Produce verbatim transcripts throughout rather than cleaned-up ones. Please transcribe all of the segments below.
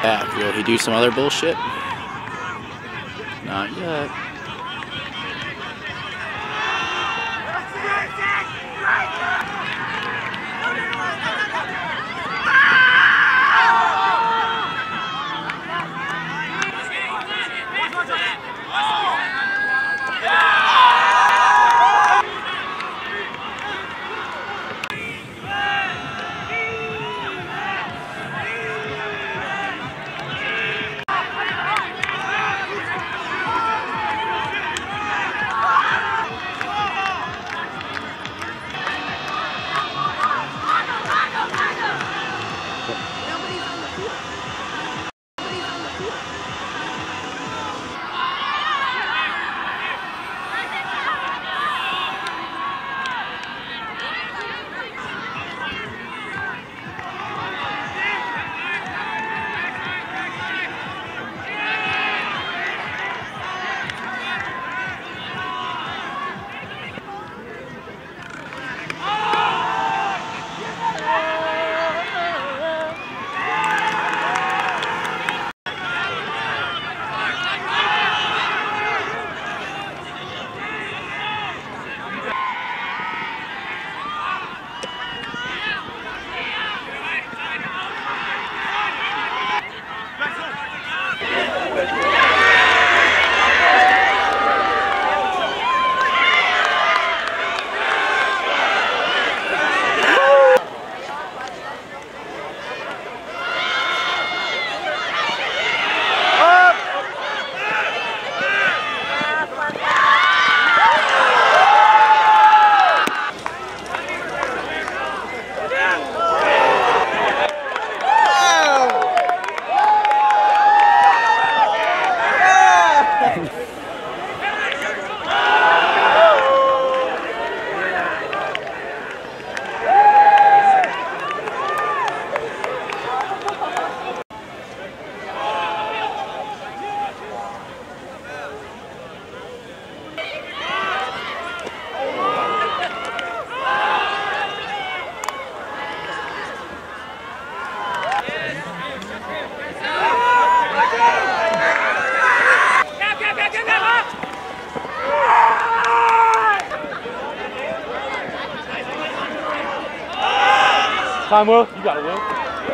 Back. Will he do some other bullshit? Not yet. Time, Will. You got it, Will.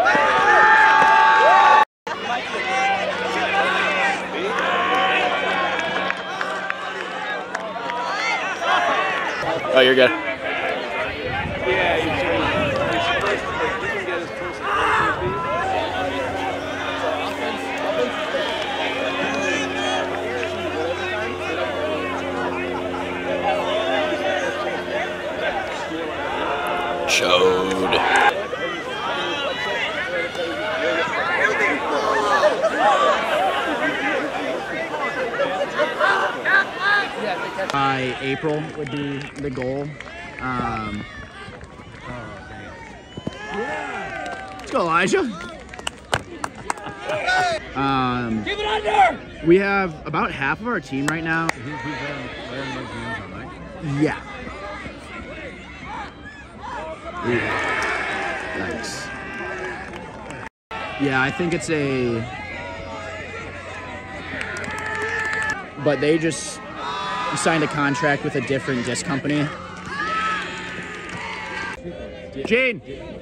Oh, you're good. Chode. By April would be the goal. Um, let's go, Elijah. Um, Keep it under! we have about half of our team right now. Yeah. Nice. Yeah, I think it's a. But they just signed a contract with a different disc company. Gene!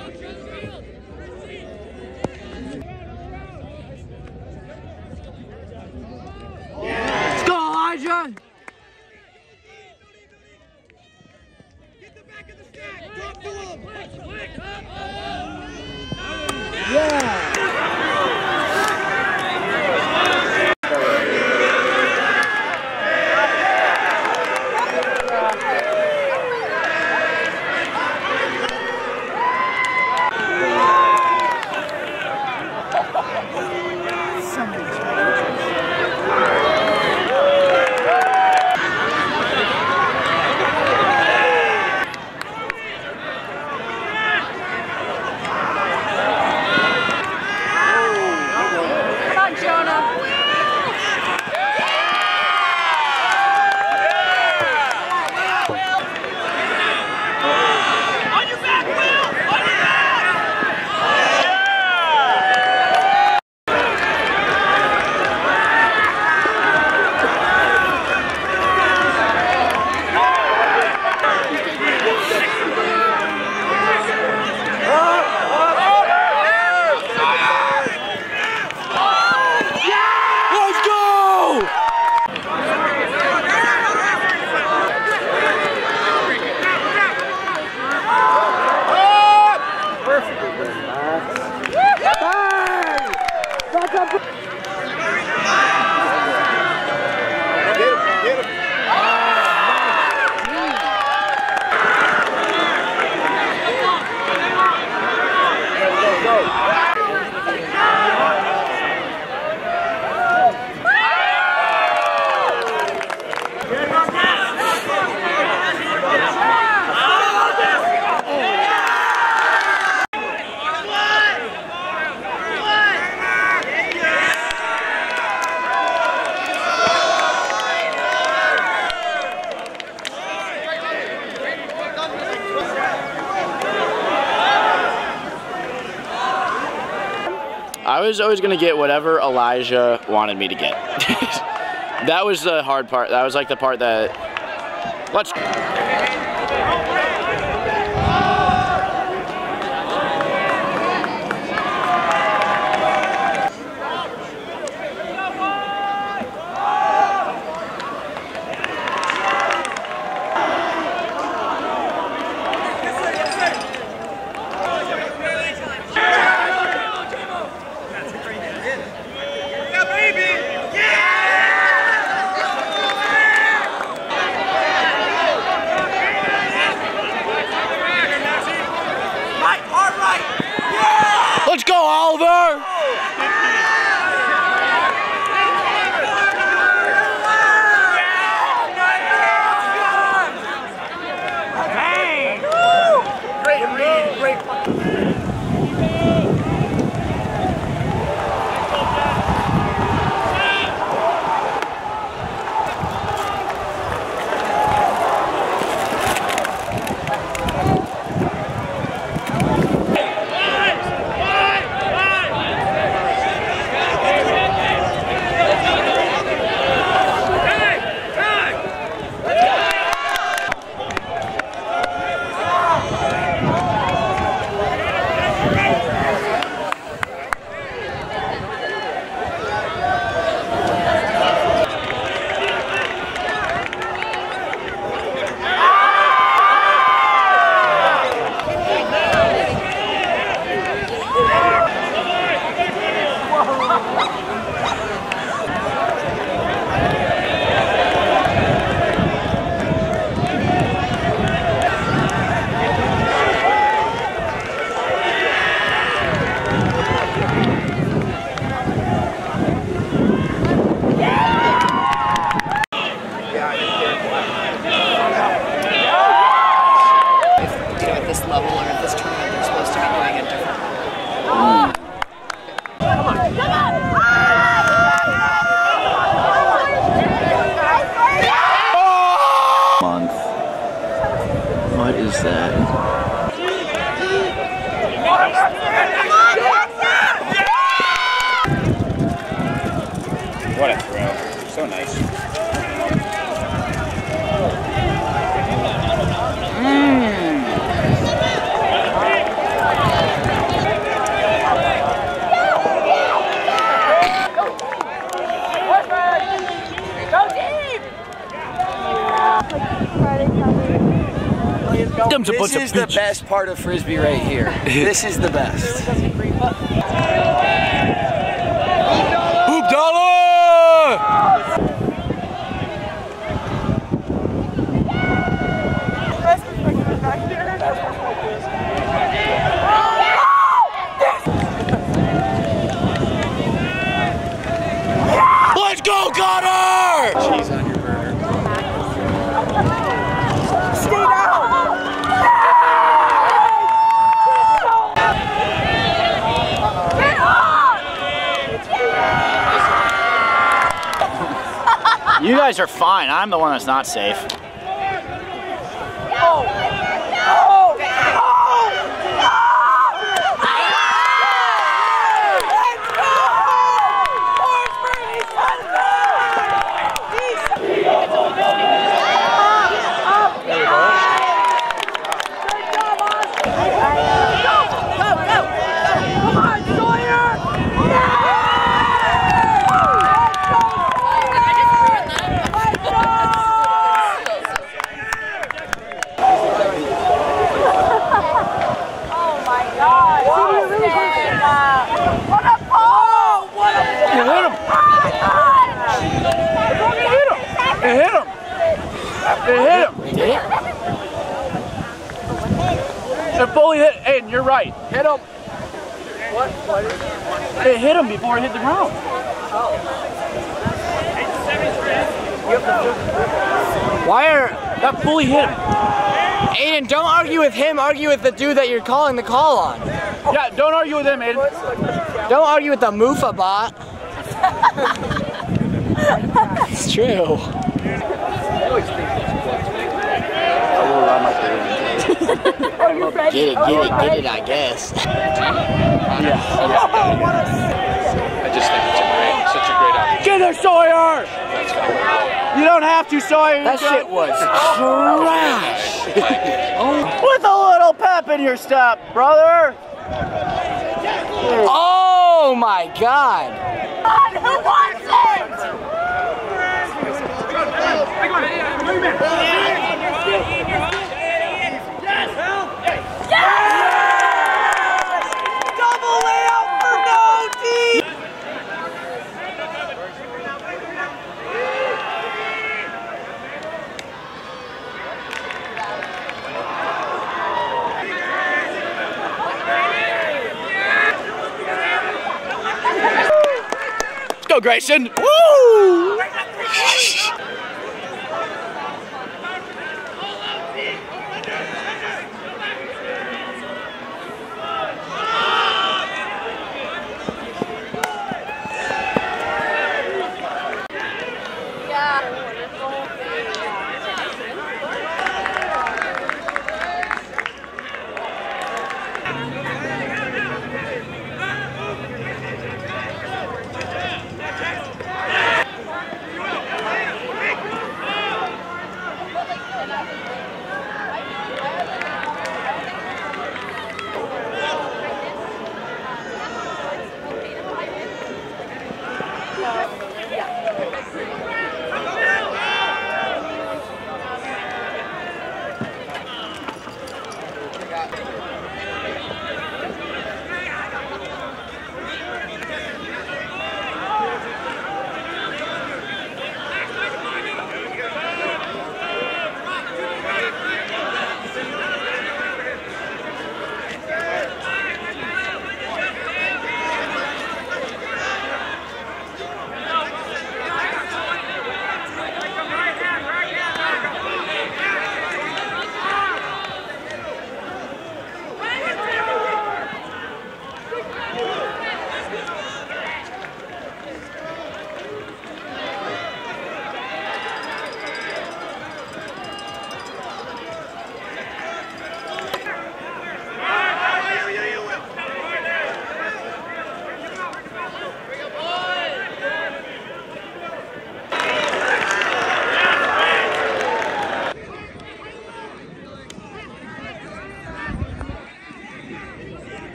Let's go, Elijah! Get the back of the stack! Talk to him! Yeah! I was always gonna get whatever Elijah wanted me to get. That was the hard part. That was like the part that, let's. Let's go, Oliver! Great read, great. Level or at this tournament, they're supposed to be doing it differently. Month. What is that? What a throw. So nice. This is the best part of Frisbee right here. This is the best. Hoop dollar! Let's go, Connor! Cheese on your burger. Stay down! You guys are fine. I'm the one that's not safe. Oh. Oh. It hit him! It hit him! It fully hit. Aiden, you're right. Hit him. What? What is it? It hit him before it hit the ground. Why are that fully hit him? Aiden, don't argue with him. Argue with the dude that you're calling the call on. Yeah, don't argue with him, Aiden. Don't argue with the Mufa bot. It's true. Are you Get it, get it, get it, I guess. I just think it's a great, such a great opportunity. Get there, Sawyer! You don't have to, Sawyer. That shit was trash. With a little pep in your step, brother. Oh my god. Who wants it? Double layout for no D. Let's go, Grayson. Woo!